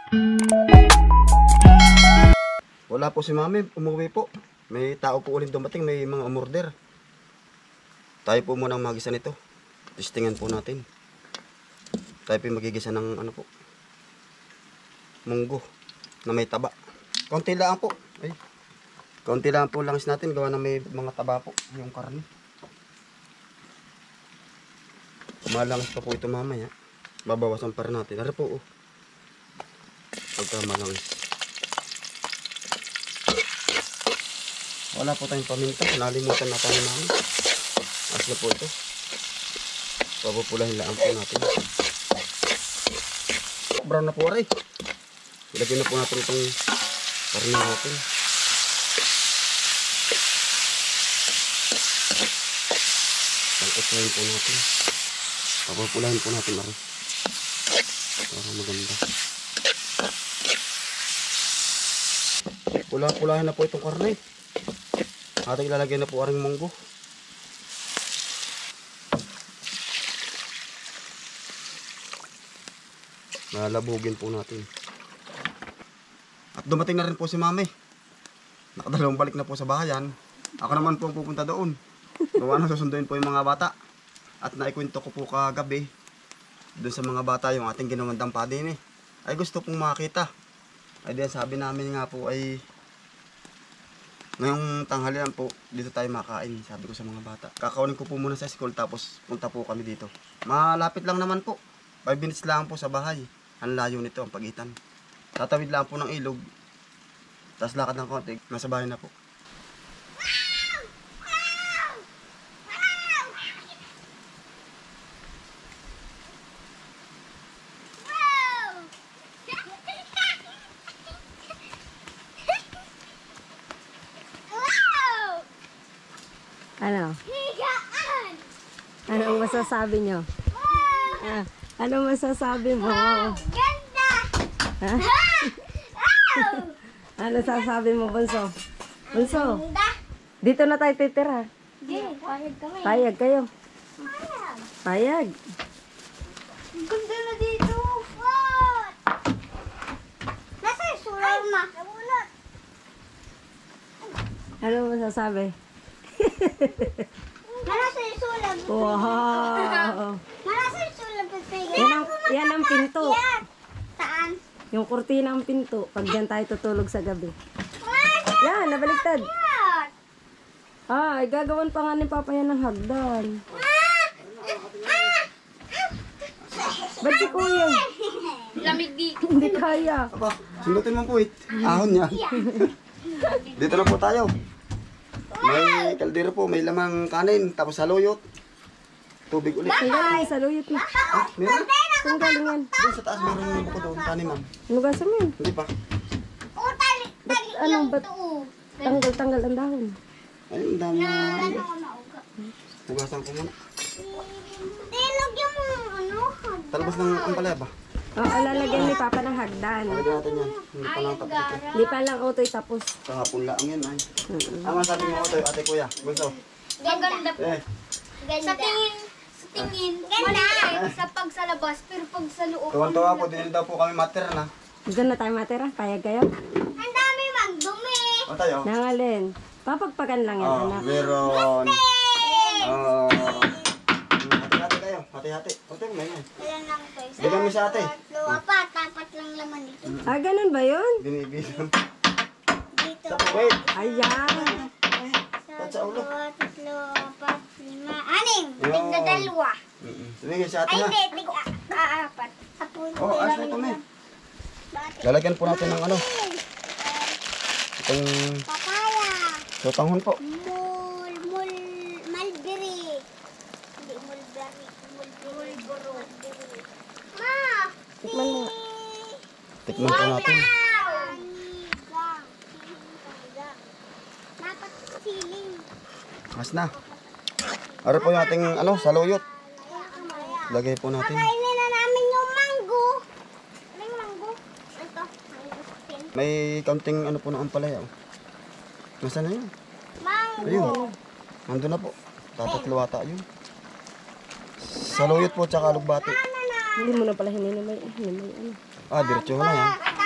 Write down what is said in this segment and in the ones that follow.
Wala po si mami, umuwi po. May tao po ulit dumating, may mga umorder. Tayo po munang magisa nito. Testingan po natin. Tayo po magigisa ng ano po, munggo na may taba. Konti lang po. Ay, konti lang po langis natin, gawa na may mga taba po yung karne. Malangis pa po ito mamaya. Babawasan pa rin natin. Ano po, oh. Pagka malangis. Wala po tayong paminta. Nalimutan na tayo namin. As na po ito. Papupulahin lang po natin. Brown na po aray. Ilagyan na po natin itong karne natin. Pangkutlayin po natin. Papupulahin po natin aray. Para maganda. Pula-pulahin na po itong karne. Ating ilalagay na po aring munggo. Lalabugin po natin. At dumating na rin po si mami. Nakadalawang balik na po sa bahayan. Ako naman po pupunta doon. Gawa na susunduin po yung mga bata. At naikwento ko po kagabi doon sa mga bata yung ating ginawang dampadin eh. Ay gusto pong makita. Ay diyan sabi namin nga po ay ngayong tanghalian po dito tayo makain, sabi ko sa mga bata. Kakaunin ko po muna sa school tapos punta po kami dito. Malapit lang naman po. 5 minutes lang po sa bahay. Ang layo nito ang pagitan. Tatawid lang po ng ilog. Tapos lakad ng konti, nasa bahay na po. Ano? Anong masasabi nyo? Anong masasabi mo? Ganda! Ha? Ano sasabi mo, Bunso? Bunso, Ganda! dito na tayo titira. Hindi, pahid kami. Payag kayo. Payag. Ganda na dito! What? Nasa yung sular ma? Nabulat! Ano masasabi? Nasa yung sular? Wow! Nasa yung sular? Yan ang pinto. Saan? Yung kurtina ang pinto. Pag dyan tayo tutulog sa gabi. Yan, nabaliktad. What? Ay, gagawan pa nga ni Papa yan ng hagdan. Ba't si Kuya? Lamig dito. Hindi kaya. Aba, sundutin mo po eh. Ahon niya. Dito na po tayo. May kaldero po, may lamang kanin, tapos saluyot. Tubig ulit. Ang galing sa luyot mo. Ah, meron? Saan galing yan? Doon sa taas meron yung buko doon, kanin ma'am. Ano gasa mo yun? Hindi pa. Oh, tali Anong ba't ito. tanggal-tanggal ang dahon? Ayun, ang dami na. Ano ka mauga? Hugasan ko muna. Tilog yung ano. Talabas ng ampalaya ba? Oo, lalagyan ni Papa ng hagdan. Lagyan natin yan. Hindi pa lang tapos ito. Hindi pa lang utoy tapos. Kahapon lang yan ay. Ang sabi mo ito, ate kuya. Bunso. Ganda. Eh, Sa tingin, maliit sa pagsalabas, pero pag sa loob, tuwan-tuwa po, din daw po kami mater na. Diyan na tayo matira. Payag kayo? ang dami magdumi. O tayo? Nangalin. Papagpagan lang yan, Oh, anak. meron. Hati-hati kayo. Hati-hati. O tayo, may yan. Ilan lang ito? Isa, Bigyan mo sa ate. tatlo, apat. Apat lang laman dito. Ah, ganun ba yun? Binibilang. Dito. Wait. Ayan. Sa ulo. Dalawa, tatlo, apat, lima, anim. Yo. Tigna dalawa. Sige sa ate Ay, ha. hindi. Apat. Oh, asa ito may. Lalagyan po natin ng ano. Itong Papaya. sotanghon po. Mulberry. Hindi, mulberry. Mulburo. Ma! Tikman mo nga. Tikman po natin. Dapat siling. Mas na. Ano po yung ating ano, saluyot. Lagay po natin. Kainin na namin yung mango. Ano yung mango? Ito. Mango spin. May kaunting ano po ng ampalaya. Oh. Nasaan na yun? Mango. Ayun. Nandun na po. Tatatlo ata yun. Saluyot po tsaka alugbati. Hindi mo na pala hininimay. Hinimay ano. Ah, diretso na yan. Kata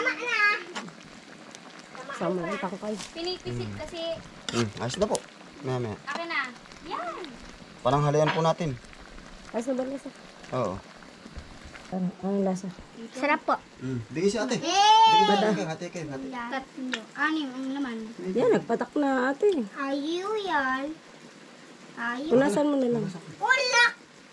Sama ng tangkay. Pinipisit kasi. Ayos na po. Maya. Akin na. Yan. Parang halian po natin. Ayos na ba lasa? Oo. Ang lasa. Sarap po. Bigay si ate. Bigay si ate. Hati. Tatlo. Anim ang naman. Yan, nagpatak na ate. Ayaw yan. Ayaw. Punasan mo na lang. Wala.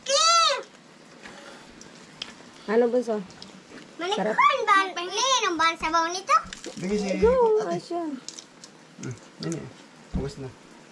Ano bunso? Malikon ba? Ngayon ba ang sabaw nito? Bigay si Go, ate. ayos yan. Nini. Hugas na.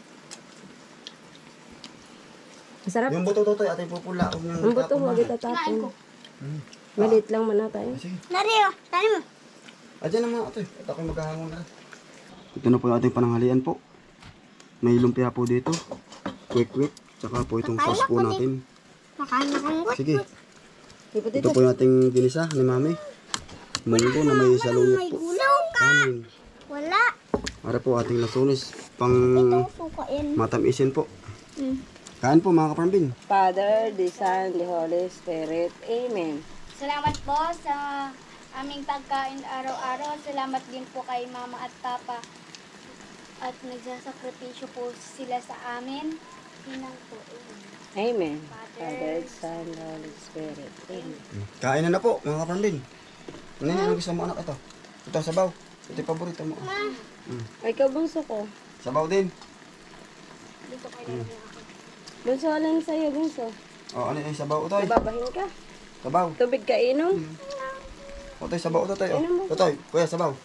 Masarap. Yung buto to ate pupula. Ang buto, huwag itatapon. Maliit lang muna tayo. Sige. Nariyo. Tani mo. Adyan naman ate. At ako'y maghahangon na. Ito na po yung ating pananghalian po. May lumpia po dito. Quick. Tsaka po itong sauce po natin. Makain na kong gut. Sige. Ipot Ito ito. po yung ating ginisa ni mami. Munggo na may saluyot po. Gulaw ka. Amin. Wala. Para po ating lasunis. Pang Suka yan. matamisin po. Kain po mga kaparambin. Father, the Son, the Holy Spirit. Amen. Salamat po sa aming pagkain araw-araw. Salamat din po kay Mama at Papa. At nagsasakripisyo po sila sa amin. Hinang po. Amen. Father, Son, the Holy Spirit. Amen. Kain na po mga kaparambin. Ano yung gusto mo anak ito? Ito sabaw. Ito yung paborito mo. Ay, ikaw bunso ko. Sabaw din. Dito kayo Bunso, alin sa'yo, bunso? O ano yung sabaw utoy? Babahin ka. Sabaw. Tubig ka inom. Utoy sabaw utoy. Inom mo. Utoy, kuya sabaw.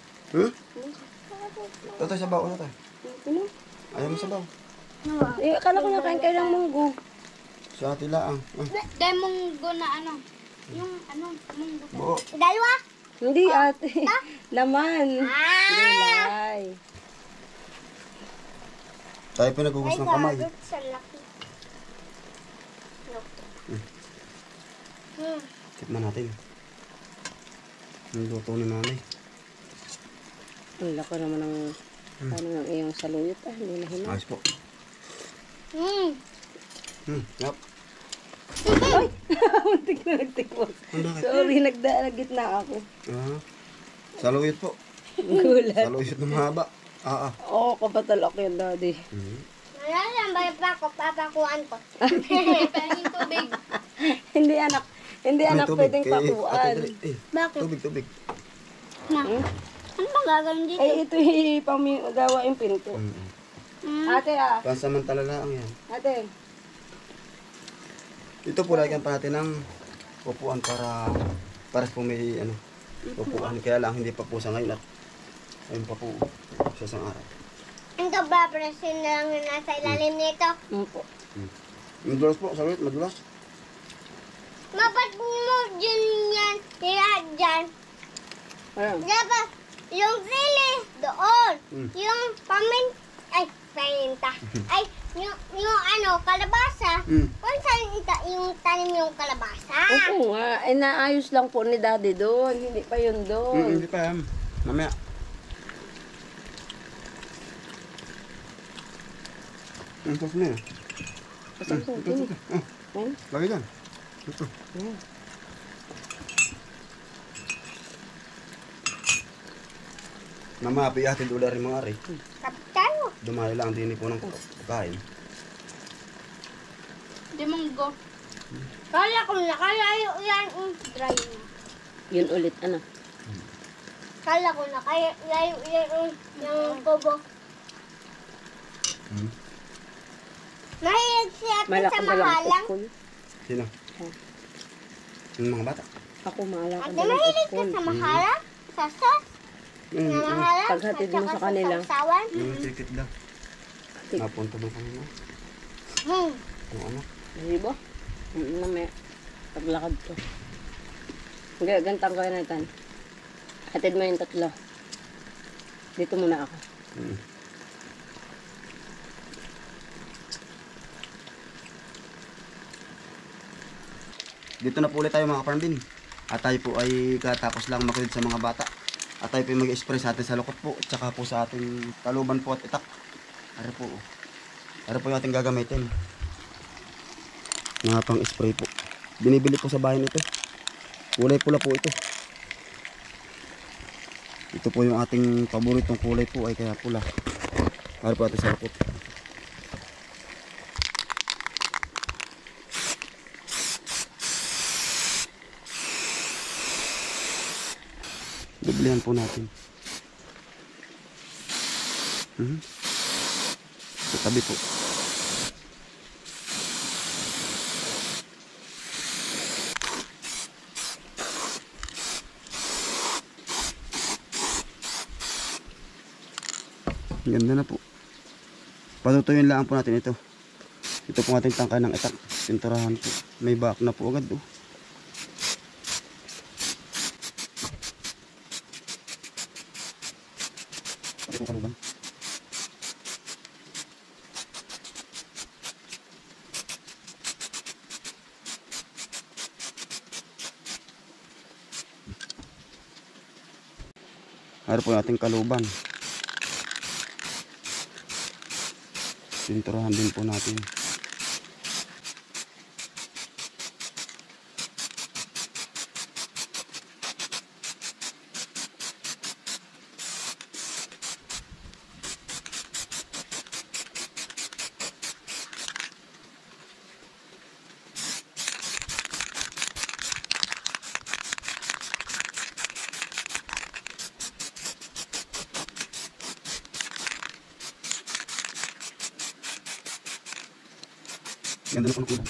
Utoy sabaw utoy. Inom. Ayaw mo sabaw. Eh, akala ko nakain kayo ng munggo. Sa ati laang. Demonggo na ano. Yung ano, munggo. Buo. Dalawa? Hindi, ate. Laman. Gulay. Tayo pinagugas ng kamay. Sa laki. Tikman natin. Ang luto ni nanay. Ang laki naman ng ano ng iyong saluyot. Hindi na hinog. Ayos po. Yup. Muntik na nagtikwas. Bakit? Sorry, nagdalagit na ako. Saluyot po. Gulat. Saluyot na mahaba. Oo, kapatal ako yan, daddy. Nalalambay pa ako, papakuan ko. Pahingin tubig. Hindi anak. Hindi anak pwedeng pakuan. Bakit? Tubig. Ano bang gagawin dito? Eh, ito gawa yung pinto. Ate Pansamantala lang yan. Ate. Ito po lagyan pa natin ng upuan para po may upuan. Kaya lang hindi pa po sa ngayon at ayun pa po sa isang araw. Ang kababrasin na lang yung nasa ilalim nito. Po. Madulas po, saluyot, madulas. Mapat mo dyan yan, dyan. Ayun. Dapat yung sili doon. Yung paminta. Ay, yung kalabasa. Kung saan yung tanim yung kalabasa? Oo nga. Eh, naayos lang po ni daddy doon. Hindi pa yun doon. Hindi pa yan. Mamaya. Ang tos na yun. Lagi dyan. Ito. Namapi atid ular rin mga ari. Kapitano. Dumayo lang din po ng pagkain. Demonggo. Kala ko na, kaya yan dry na. Yun ulit, ano? Kala ko na, kaya yan yung bobo. Mahilig siya sa Malaki ba lang mahalang. school? Sino? Yung mga bata. Ako malaki Ate, ba lang mahilig ka school? sa mahalang? Sa sos? Na mahalang? Paghatid mo sa kanila. Sausawan? Yung tikit lang. Napunta doon kanina. Yung ano? Hindi ba? Namaya. Paglakad ko. Gantang ko na tan. Hatid mo yung tatlo. Dito muna ako. Dito na po ulit tayo mga kaparambin. At tayo po ay katapos lang makulit sa mga bata. At tayo po ay mag-spray sa atin sa lukot po. At saka po sa ating taluban po at itak. Ano po. Ano po yung ating gagamitin. Mga pang spray po. Binibili po sa bahay nito. Kulay pula po ito. Ito po yung ating paboritong kulay po ay kaya pula. Para po natin sa lukot. Dublihan po natin. Sa tabi po. Ganda na po. Patutuyuin lang po natin ito. Ito po ating tangkay ng itak. Pinturahan po. May back na po agad. Oh. Ito po kaluban. Ano po yung ating kaluban. Pinturahan din po natin. Ganda na po ng kulay.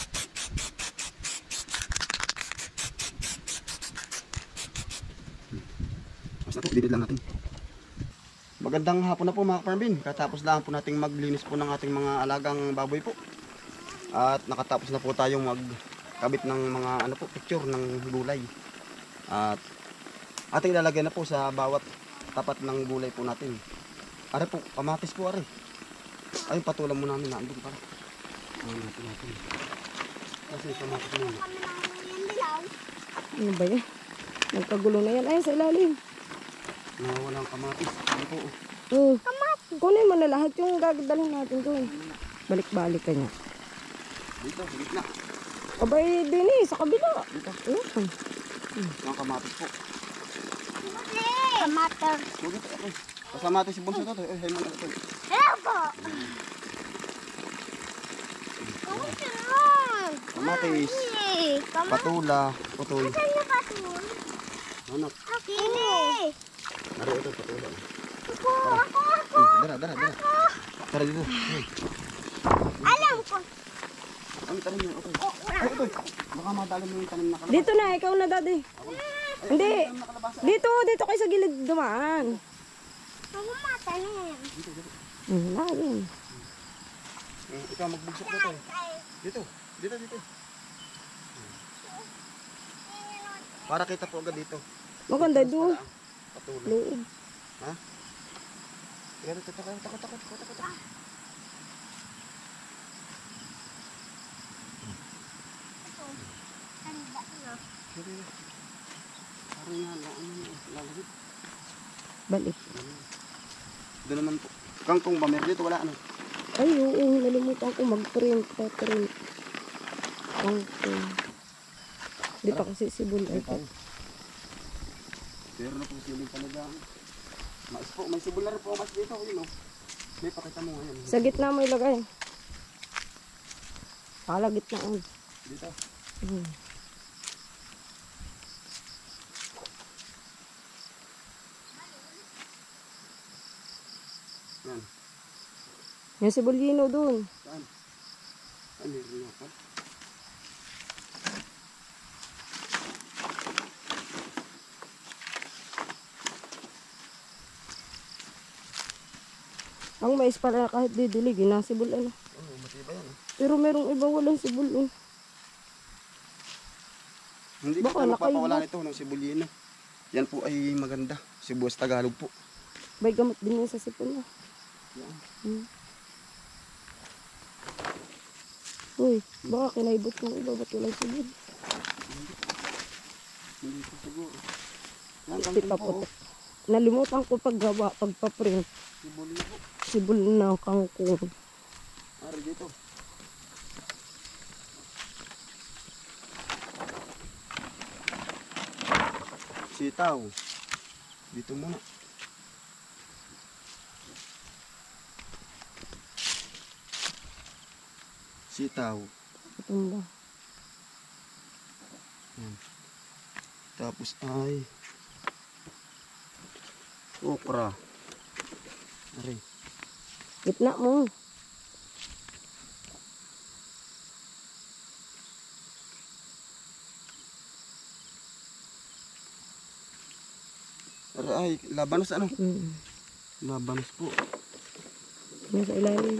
Basta po, didid lang natin. Magandang hapon na po mga farmbin. Katapos lang po nating maglinis po ng ating mga alagang baboy po. At nakatapos na po tayong magkabit ng mga picture ng gulay. At ating ilalagay na po sa bawat tapat ng gulay po natin. Are po, kamatis po are. Ay, patulang mo namin na andun para. Natin. Kasi kamatis mo. Ano ba yan? Nagkagulo na yan. Ay, sa ilalim. Walang kamatis. Ano po? Kamatis. Kunin mo na lahat yung gagdalhin natin doon. Balik-balik ka niya. Dito, sa gitna. Abay, din eh, sa kabila. Dito. Ayun. Yung kamatis po. Kamater. Dito, okay. Kasamatis si Bunso to. Hay mo na ito. Hello po. Kamatis. Patula. Putoy. Saan yung patul? Anak. Kini. Nari ito, patula. Ako. Dara. Tara dito. Alam ko. Ano tanim niyo? Okay. Ay, ito. Baka madali mo yung tanim na kalabasa. Dito na, ikaw na daddy. Hindi. Dito kayo sa gilid dumaan. Ako matanim. Lagin. Ikaw magbugsok dito. Dito. Para kita po agad dito. Maganda doon. Patula. Loob. Ha? Kaya takot. Parang lalagit. Balik. Doon naman po. Kangkong ba? Meron dito wala ano? Ay, oo. Nalimutan ko mag-print. Pa-print. Okay. Hindi pa kasi sibol. Ay, Tayo. Meron na po siling talaga. Mais po. May sibol na rin po mas dito. Yun o. May pakita mo ngayon. sa gitna mo ilagay. Pala gitnaan. Dito. Yan. Yung sibulino doon. Saan? Ay, meron na pa. Ang mais pala kahit didilig, sibul ano. Oo, matibay yan. Pero merong iba walang sibul. Hindi Baka ko nakaiba. mapapawala nito ng sibulino. Yan po ay maganda. Sibuyas Tagalog po. Bay gamot din yan sa sipon na. Yan. Uy, baka kinaibot ng iba, ba't walang sibul? Hindi ko siguro. Yan, Hindi pa putok. Nalimutan ko paggawa, pagpaprint. sibulino po. Sibul na kangkong. Ari dito. Sitaw. Dito muna. Sitaw. Tumba. Tapos ay okra. Ari. Gitna mo. Ari ay labanos ano? Labanos po. Yan sa ilalim.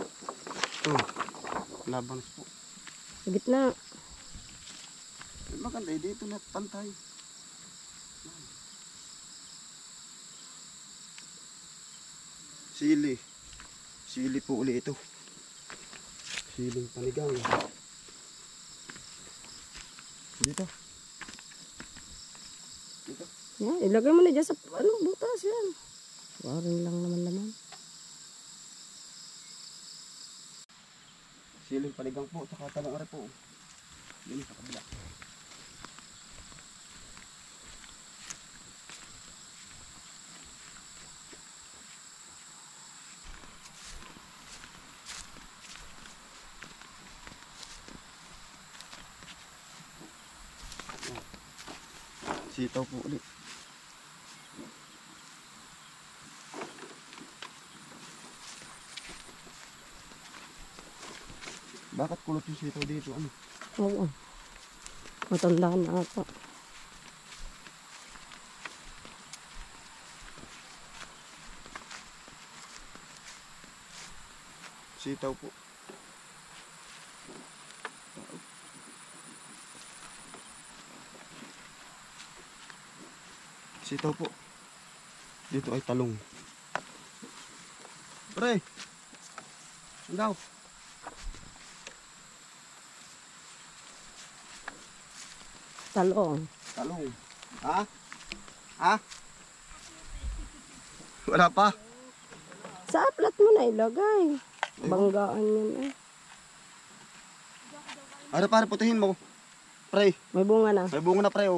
Labanos po. Sa gitna. Maganda dito na pantay. Sili. Sili po uli ito. Siling panigang. Dito. Dito. Yan, ilagay mo na dyan sa butas yan. Waring lang naman laman. Siling panigang po, tsaka talong are po. Yun sa kabila. Sitaw po ulit. Bakit kulot yung sitaw dito? Ano? Oo. Matanda na ata. Sitaw po. Sitaw po. Dito ay talong. Pre! Ang daw? Talong. Talong. Ha? Ha? Wala pa. Sa aplat mo na ilagay. Banggaan yan eh. Ano pare, putihin mo. Pre, May bunga na. may bunga na pre oh.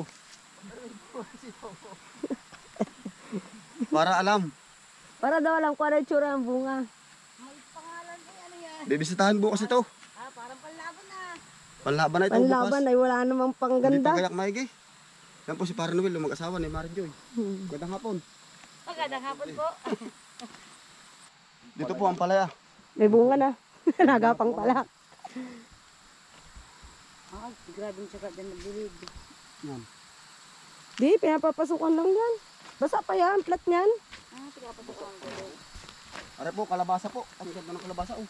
Para alam. Para daw alam ko ano yung tsura ng bunga. Bibisitahin bukas ito. Parang panlaban na. Panlaban na ito Panlaban bukas. ay wala namang Hindi pangganda. pa gayak maigi. Yan po si Pare Noel, yung mag-asawa ni Mari Joy. Gandang hapon. Magandang hapon po. Dito po ang palaya. May bunga na. Nagapang pala. Grabe yung tsaka dyan nagbilid. Yan. Di, pinapapasukan lang yan. Basa pa yan, plat niyan. Sige pa sa ko. Are po, kalabasa po. Ang ganda ng kalabasa oh.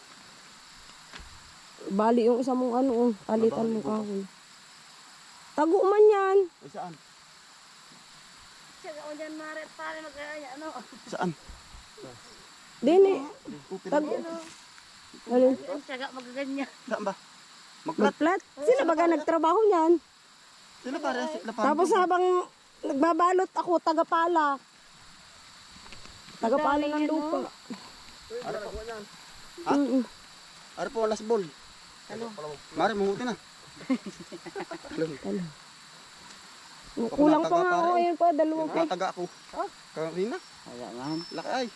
Bali yung isa mong ano, palitan mo kahoy. Tago man yan. Ay saan? Tsaka o dyan maret pare ano. Saan? Din eh. Kupin Tago. mo. Alin? Tsaka magaganyan. Saan ba? Magplat. Magplat. Sila baga nagtrabaho niyan. Sila pare, sila pare. Tapos habang nagbabalot ako, tagapala. Tagapala ng lupa. Are po. Ha? Mm-mm. Are po, last ball. Mari, mamuti na. Ano? Kulang pa nga ako, ayun pa, dalawang pa. Nakataga ako. Kanina. Wala nga. Laki ay.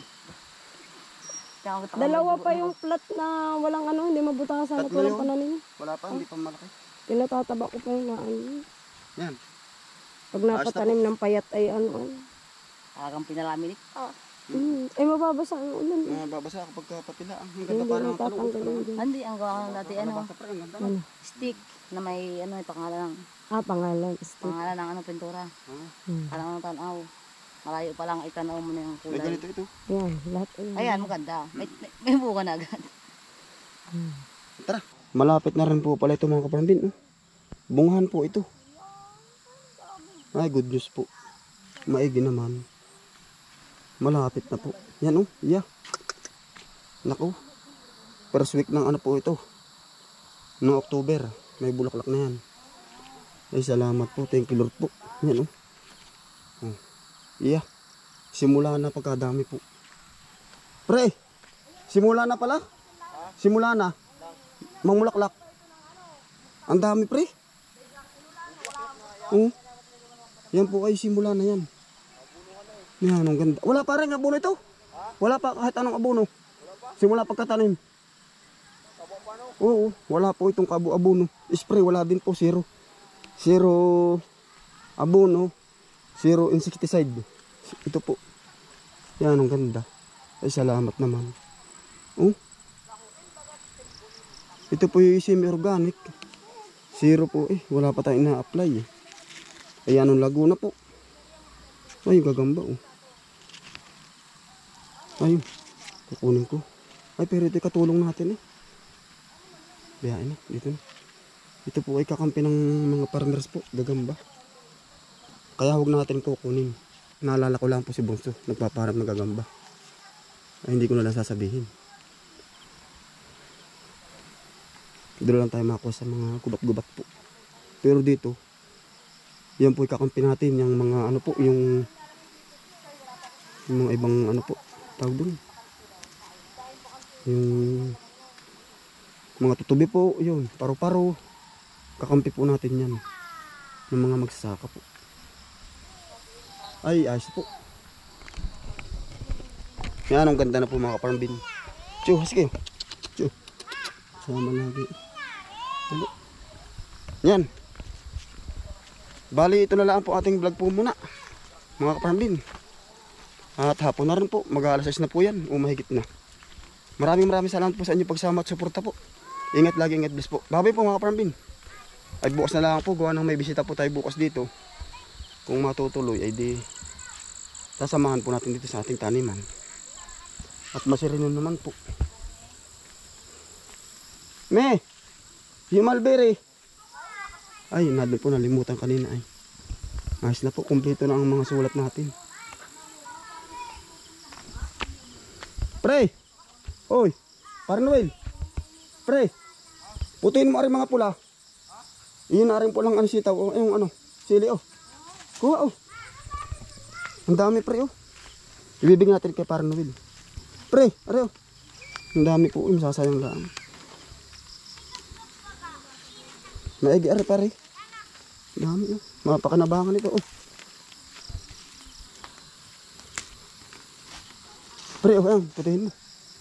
Dalawa pa yung plat na walang ano, hindi mabutasan at Tatlo walang yun. pananim. Wala pa, hindi pa malaki. Tinatataba ko pa yung ano. Yan. Pag napatanim ng payat ay ano. Parang pinalamin ito. Ay mababasa ang ulan. Babasa ako pagkapatila. Ang Hindi ganda parang natatanggalin din. Hindi, ang gawa ko dati ano, Basta pa rin, ang ganda. Ano? stick na may ano, pangalan ng Pangalan. ano, pintura. Ah, Parang ano tanaw. Malayo pa lang itanaw mo na yung may kulay. ganito ito. Yan, lahat ay. Ayan, maganda. May bunga na agad. Tara. Malapit na rin po pala ito mga kaparambin. Bungahan po ito. Ay, good news po. Maigi naman. Malapit na po. Yan oh, yeah. Naku. First week ng ano po ito. Noong October. May bulaklak na yan. Ay, salamat po. Thank you Lord po. Yan oh. Oh. Yeah. Simula na pagkadami po. Pre, simula na pala? Simula na. Mangmulaklak. Ang dami pre. Oh. Yan po ay simula na yan. Yan, ang ganda. Wala pa rin abono ito. Wala pa kahit anong abono. Simula pagkatanim. Oo, wala po itong abono. Spray, wala din po, zero. Zero abono, zero insecticide. Ito po. Yan, ang ganda. Ay, salamat naman. Oh. Ito po yung semi-organic. Zero po eh. Wala pa tayong na-apply eh. Ayan ang Laguna po. Ay, gagamba oh. Ayun. Kukunin ko. Ay, pero ito katulong natin eh. Biyain na. Dito na. Ito po ay kakampi ng mga farmers po. Gagamba. Kaya huwag natin kukunin. Naalala ko lang po si Bunso. Nagpaparap ng gagamba. Ay, hindi ko na lang sasabihin. Doon lang tayo makakuha sa mga gubat-gubat po. Pero dito, yan po kakampi natin. Yung mga ano po, yung mga ibang ano po, tawag doon. Yung mga tutubi po, yun, paro-paro. Kakampi po natin yan. Ng mga magsasaka po. Ay, ayos po. Yan, ang ganda na po mga kaparambin. Chu, hasi kayo. Chu. Sama lagi. Dali. Yan. Bali, ito na lang po ating vlog po muna. Mga kaparambin. At hapon na rin po. Mag-aalas 6 na po yan. O mahigit na. Maraming salamat po sa inyo pagsama at suporta po. Ingat lagi, ingat bless po. Babay po mga kaparambin. Ay bukas na lang po. Gawa ng may bisita po tayo bukas dito. Kung matutuloy ay di sasamahan po natin dito sa ating taniman. At masirinon naman po. Me! Yung mulberry! Ay, nandun po, nalimutan kanina ay. Ayos na po, kumpleto na ang mga sulat natin. Pre! Oy! Parang Noel! Pre! Putuin mo rin mga pula. Iyon na rin po lang ano sitaw. O, yung ano, sili oh. Kuha oh. Ang dami pre oh. Ibibigay natin kay Parang Noel. Pre, are oh. Ang dami po, masasayang lang. Maigi are pare. Ang dami oh. Mapakanabangan ito oh. Pre oh, yan, putihin mo.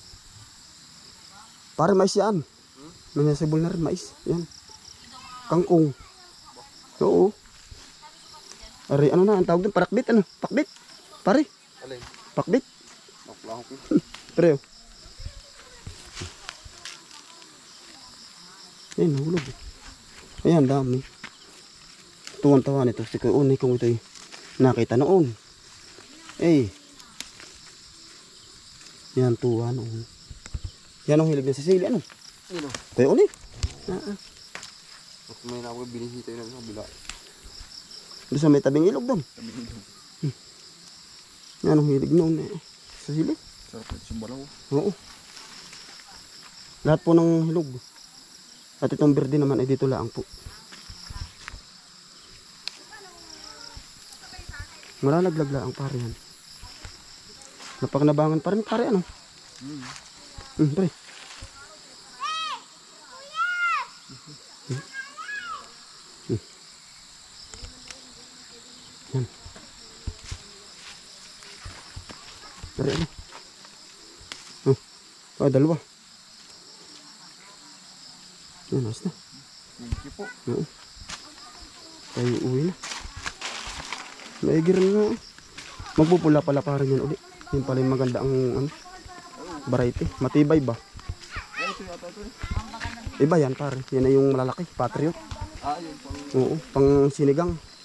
Pare mais yan. Nangyasibol na rin mais. Yan. Kangkong. Oo. Ari, ano na, ang tawag doon? Parakbit, ano? Pakbit? Pare? Alin? Pakbit? Pre, oh. Ayan, nahulog. Ayan, dami. Tuwan-tawa nito. Si Kuya Unay kung ito'y nakita noon. Eh. Yan, tuwa noon. Yan ang hilig na sa sili, ano? Ano? Kuya Unay. At may nakabili tayo ng kabila. Doon sa may tabing ilog doon. Yan ang hilig noon eh. Sa sili. Sarap ito yung balaw. Oo. Lahat po ng hilog. At itong berde naman ay dito lang po. Malalaglag lang pare yan. Napakanabangan pa rin pare ano. Pre. Yan. Pare ano. Oh, dalawa. Yan, ayos na. Thank you po. Oo. Tayo uwi na. Maigir na. Magpupula pala parang yan uli. Yan pala yung maganda ang ano, variety. Matibay ba? Ay, ito yata ito. Iba yan pare. Yan na yung malalaki. Patriot. Ah, yun po. Oo, pang sinigang.